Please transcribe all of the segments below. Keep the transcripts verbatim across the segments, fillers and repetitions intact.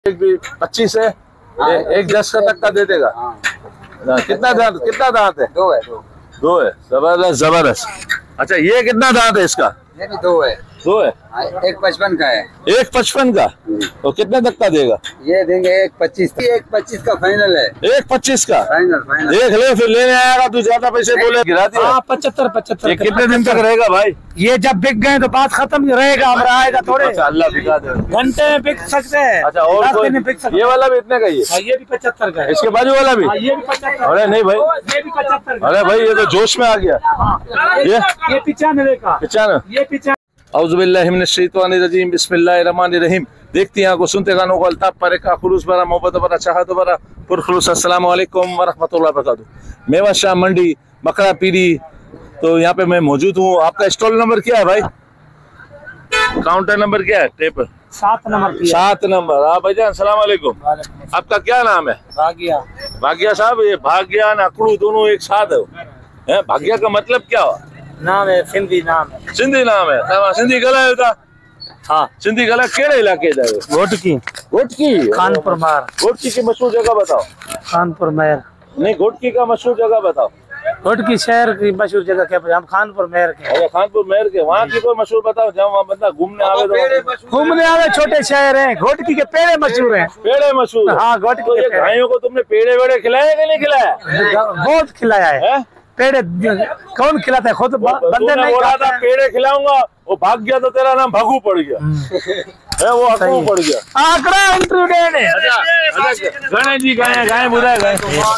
एक भी पच्चीस है, ए, एक दस का तक का दे देगा। कितना दांत कितना दांत है? दो है। दो दो है। जबरदस्त जबरदस्त। अच्छा ये कितना दांत है इसका? ये भी दो है। दो है। एक पचपन का है। एक पचपन का तो कितने तक का देगा? ये देंगे एक पच्चीस। एक पच्चीस का फाइनल है। एक पच्चीस का फाइनल फाइनल। देख ले फिर लेने आएगा तू, ज्यादा पैसे बोले गिरा दिया। पचहत्तर पचहत्तर। ये कितने दिन तक रहेगा भाई? ये जब बिक गए तो बात खत्म रहेगा, हमारा आएगा थोड़े। अच्छा अल्लाह बिका दे। घंटे में बिक सकते हैं। अच्छा और दस कोई? दिन में बिक सकते ये वाला भी इतने का ही हैं। ये भी पचहत्तर का है। इसके बाजू वाला भी? ये भी पचहत्तर। अरे नहीं भाई, ये भी पचहत्तर। अरे भाई ये तो जोश में आ गया। ये ये पिचानवे का। पिचानवे। ये पिचानवे। औज़ुबिल्लाहिमिनश्शैतानिर्रजीम बिस्मिल्लाहिर्रहमानिर्रहीम। देखते हैं को सुनते गानों को अल्ताफ पर का खुलूस बरा मोहब्बत बरा चाहत बरा पुरखुलूस। अस्सलाम वालेकुम व रहमतुल्लाहि व बरकातहू। मेवा शाह मंडी बकरा पीरी, तो यहाँ पे मैं मौजूद हूँ। आपका स्टॉल नंबर क्या है भाई? काउंटर नंबर क्या है? टेप सात नंबर। सात नंबर। हाँ भाईजान सलाम वालेकुम। आपका क्या नाम है? भाग्या। भाग्या साहब, ये भाग्या अकड़ू दोनों एक साथ है? भाग्या का मतलब क्या हुआ? नाम है सिंधी नाम है। सिंधी नाम है। तव्हां सिंधी ॻाल्हायो था? हाँ सिंधी ॻाल्हायो। कहिड़े इलाके जा आहियो? घोटकी। घोटकी। कानपुर मार। घोटकी की मशहूर जगह बताओ। कानपुर महर। नहीं घोटकी का मशहूर जगह बताओ। घोटकी शहर की मशहूर जगह क्या? हम खानपुर महर के। अच्छा खानपुर महर के, वहाँ की कोई मशहूर बताओ जहाँ वहाँ बंदा घूमने आवे तो। घूमने आवे छोटे शहर हैं। घोटकी के पेड़े मशहूर हैं। पेड़े मशहूर? हाँ घोटकी तो के ये पेड़े। गायों को तुमने पेड़े वेड़े खिलाए कि नहीं खिलाया? बहुत खिलाया है, है? पेड़े कौन खिलाता है? खुद बंदे नहीं बोला खाते था हैं। पेड़े खिलाऊंगा, वो भाग गया तो तेरा नाम भगू पड़ गया है, वो अकड़ू पड़ गया। आंकड़ा इंटरव्यू देने। गणेश जी गाय गाय बुधाए गाय।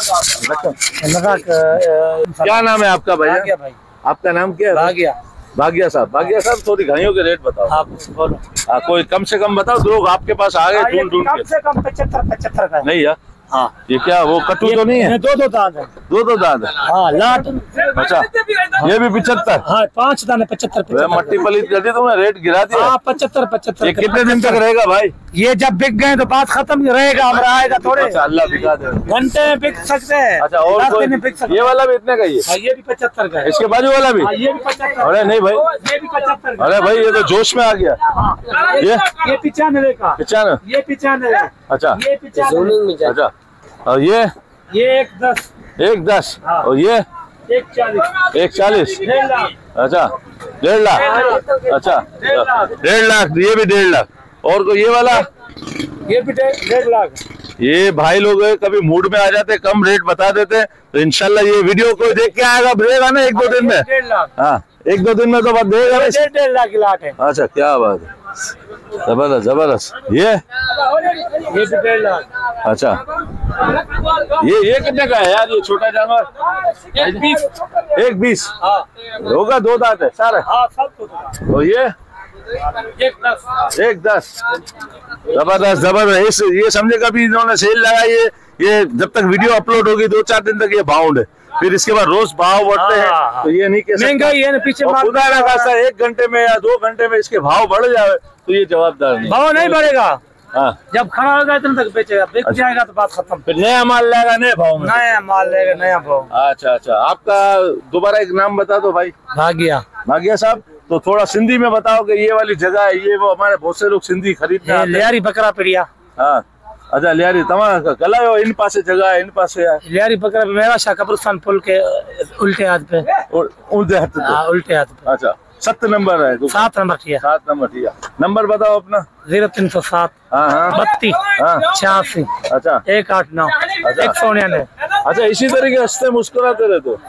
क्या नाम है आपका भैया? भाई आपका नाम क्या है? भाग्या। भाग्या साहब। भाग्या साहब थोड़ी गायों के रेट बताओ। आप बोलो। आ, कोई कम से कम बताओ, लोग आपके पास आ गए ढूंढ ढूंढ कम के। से कम पचहत्तर पचहत्तर का है। नहीं यार। हाँ ये क्या वो कटू तो नहीं है? दो दो दांत है। दो दो दांत है। हाँ लाट। अच्छा ये भी पिछहत्तर? हाँ पांच दाने पचहत्तर। मट्टी पलीत कर दी तुमने, रेट गिरा दिया। हाँ पचहत्तर पचहत्तर। ये कितने दिन तक रहेगा भाई? ये जब बिक गए तो बात खत्म रहेगा, हमारा आएगा थोड़े। अच्छा अल्लाह बिका दे। घंटे में बिक सकते हैं। अच्छा और दस कोई? दिन में बिक सकते ये वाला भी इतने का ही है? हैं। ये भी पचहत्तर का है। इसके बाजू वाला भी? हाँ, ये भी पचहत्तर। अरे नहीं भाई, ये भी पचहत्तर। अरे भाई ये तो जोश में आ गया। हाँ ये ये पिचानवे का। पिचानवे। ये पिचानवे। अच्छा ये पिचानवे। अच्छा और ये ये एक दस। एक दस। हाँ। और ये एक चालीस। एक चालीस। डेढ़ लाख। अच्छा डेढ़ लाख। अच्छा डेढ़ लाख। डेढ़ लाख। ये भी डेढ़ लाख। और को ये वाला? ये भी डेढ़ डेढ़ लाख। ये भाई लोग कभी मूड में आ जाते, कम रेट बता देते, तो इंशाल्लाह ये वीडियो कोई देख के आएगा, देगा ना एक दो दिन में। डेढ़ लाख। हाँ एक दो दिन में तो बात देगा ना। डेढ़ डेढ़ लाख की लाट है। अच्छा क्या बात है, जबरदस्त जबरदस्त। ये ये भी डेढ़ लाख। अच्छा ये ये कितने का है यार ये छोटा जानवर? एक बीस। एक बीस हाँ होगा, दो दांत है सारे। हाँ सब तो। और ये एक दस। एक दस। जबरदस्त जबरदस्त। इस ये समझे कभी इन्होंने सेल लगाई है, ये जब तक वीडियो अपलोड होगी दो चार दिन तक ये बाउंड है, फिर इसके बाद रोज भाव बढ़ते हैं। हाँ, तो ये नहीं कह सकते महंगाई है ना पीछे। और खुदा ना खास्ता एक घंटे में या दो घंटे में इसके भाव बढ़ जाए तो ये जवाबदार नहीं। भाव नहीं बढ़ेगा। हाँ जब खड़ा होगा इतने तक बेचेगा, बिक जाएगा तो बात खत्म। फिर नया माल लाएगा नए भाव में। नया माल लेगा नया भाव। अच्छा अच्छा आपका दोबारा एक नाम बता दो भाई। भाग्या। भाग्या साहब तो थोड़ा सिंधी में बताओ कि ये वाली जगह है, ये वो हमारे बहुत से लोग सिंधी खरीदते हैं। लियारी बकरा पिड़िया। हाँ अच्छा लियारी तमाम कलायो इन पासे जगह है, इन पासे है। लियारी बकरा मेरा शाह कब्रिस्तान पुल के उल्टे हाथ पे। और उल्टे हाथ पे। हाँ उल्टे हाथ पे। अच्छा सत्त नंबर है। सात नंबर ठीक है। सात नंबर ठीक है। नंबर बताओ अपना। जीरो तीन सौ सात हाँ हाँ बत्तीस हाँ छियासी अच्छा एक आठ नौ एक सौ निन्यानवे। अच्छा इसी तरीके हंसते मुस्कुराते रहे तो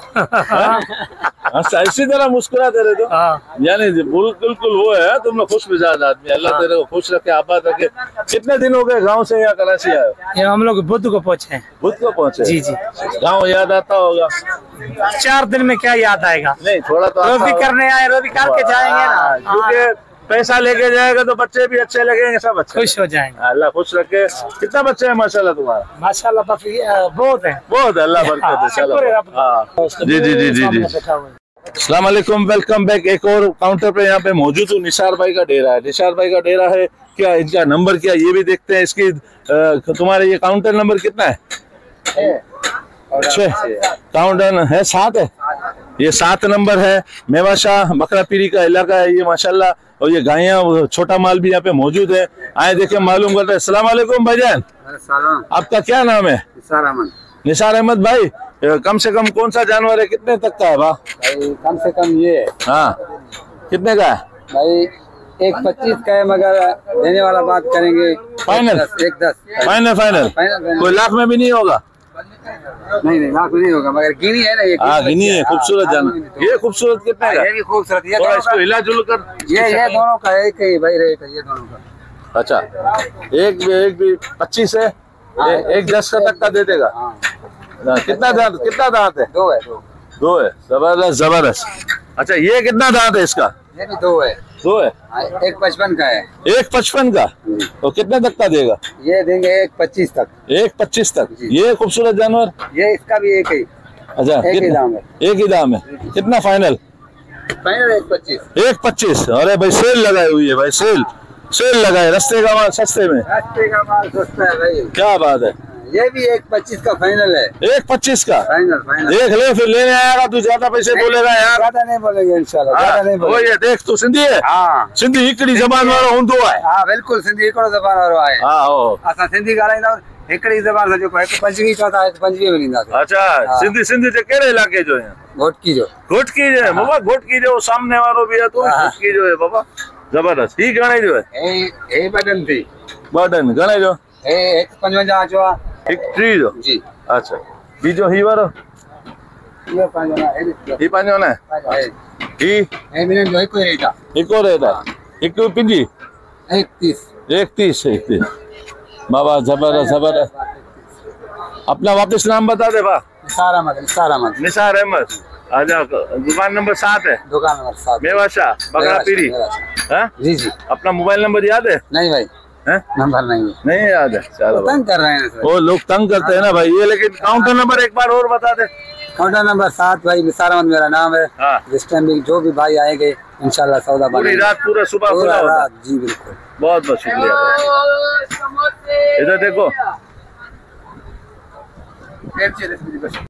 अच्छा इसी तरह मुस्कुराते रहे तो हाँ यानी बिल्कुल वो है, तुम लोग खुश मिजाज आदमी, अल्लाह तेरे को खुश रखे आबाद रखे। कितने दिन हो गए गांव से या कराची आए? ये हम लोग बुध को पहुंचे हैं। बुध को पहुंचे? जी जी। गांव याद आता होगा? चार दिन में क्या याद आएगा? नहीं थोड़ा तो रोबी करने आए, रोबी करके जाएंगे ना, क्योंकि पैसा लेके जाएगा तो बच्चे भी अच्छे लगेंगे, सब अच्छे खुश हो जाएंगे। अल्लाह खुश रखे। कितना बच्चे हैं माशाल्लाह तुम्हारा? माशाल्लाह बस ये बहुत है। बहुत अल्लाह बरकत है। चलो हाँ जी जी जी जी जी। अस्सलाम वालेकुम, वेलकम बैक। एक और काउंटर पे यहाँ पे मौजूद हूँ। निसार भाई का डेरा है। निसार भाई का डेरा है क्या, इनका नंबर क्या ये भी देखते हैं। इसकी तुम्हारे ये काउंटर नंबर कितना है? छह काउंटर है, सात है। ये सात नंबर है। मेवाशाह बकरा पीरी का इलाका है ये माशाल्लाह, और ये गायें छोटा माल भी यहाँ पे मौजूद है। आए देखे मालूम करते हैं। अस्सलाम वालेकुम भाईजान, आपका क्या नाम है? निसार अहमद। निसार अहमद भाई, कम से कम कौन सा जानवर है, कितने तक का है बा? भाई कम से कम ये है हाँ, कितने का है भाई, एक पच्चीस का है, मगर देने वाला बात करेंगे फाइनल? एक दस, एक दस फाइनल फाइनल फाइनल। कोई लाख में भी नहीं होगा? नहीं नहीं लाख नहीं होगा, मगर गिनी है ना ये। हाँ गिनी है, खूबसूरत जानवर। ये खूबसूरत कितने का? ये भी खूबसूरत, ये थोड़ा दोनों इसको का, हिला जुल कर। ये ये दोनों का एक ही भाई रेट है, ये दोनों का। अच्छा, एक भी एक भी पच्चीस है, ए, एक दस का तक का दे देगा। हाँ, कितना दांत, कितना दांत है? दो है, दो दो है, जबरदस्त जबरदस्त। अच्छा, ये कितना दांत है इसका? ये भी दो है। दो है, हाँ, एक पचपन का है। एक पचपन का, तो कितने तक का देगा? ये देंगे एक पच्चीस तक। एक पच्चीस तक। जी। ये खूबसूरत जानवर, ये इसका भी एक ही, अच्छा एक ही कितना? दाम है। एक ही दाम है। कितना फाइनल? फाइनल एक पच्चीस। एक पच्चीस। अरे भाई सेल लगाई हुई है भाई, सेल सेल लगाए, रास्ते का माल सस्ते में। रास्ते का माल सस्ता है भाई। क्या बात है। ये भी एक पच्चीस का फाइनल है। एक पच्चीस का फाइनल फाइनल। देख ले, फिर लेने आएगा तू ज्यादा पैसे बोलेगा यार। ज्यादा नहीं बोलेंगे इंशाल्लाह, ज्यादा नहीं वो बोलेंगे। ये देख, तू सिंधी है? हाँ सिंधी हिकड़ी जबान वारो हूंदो आहे। हाँ बिल्कुल, सिंधी हिकिड़ो ज़बान वारो आहे। हाँ ओ असां सिंधी ॻाल्हाईंदा आहियूं, हिकिड़ी ज़बान सां जेको हिकु पंजवीह चवंदा हिकु पंजवीह में ॾींदासीं। अच्छा, हाँ। सिंधी सिंधी जे कहिड़े इलाके जो है? घोटकी जो। घोटकी जो है बाबा, घोटकी जो सामने वारो भी है तो हाँ। घोटकी जो है बाबा, जबरदस्त। ही घणे जो है? हे हे बदन थी, बर्डन घणे जो? हे हिकु पंजवंजाह अचो आहे। हिकु टी जो? जी। अच्छा, बीजो ही वारो? इहो पंहिंजो न आहे, हे ॾिस। ही पंहिंजो न? पंहिंजो आहे। ही हे ॿिन्हिनि जो हिकु ई रेट आहे। हिकु रेट आहे? हिकु पिंजी एक तीस। एक तीस एक तीस। बाबा जबरदस्त जबरदस्त। अपना वापस नाम बता दे बा। निसार अहमद। निसार अहमद। निसार अहमद। आजा, दुकान नंबर सात है, दुकान नंबर सात, मेवाशाह बकरा पीरी। हाँ? जी जी। अपना मोबाइल नंबर याद है? नहीं भाई, हैं? नंबर नहीं है। नहीं याद है? चलो भाई। तंग कर रहे हैं सर। वो लोग तंग करते हैं ना भाई ये, लेकिन काउंटर नंबर एक बार और बता दे। काउंटर नंबर सात भाई, निसार अहमद मेरा नाम है। हाँ। जिस टाइम भी जो भी भाई आएंगे इंशाल्लाह सौदा पूरी बनेगा। रात पूरा सुबह खुला पूरा होता है। रात, जी बिल्कुल। बहुत बहुत शुक्रिया भाई। इधर देखो।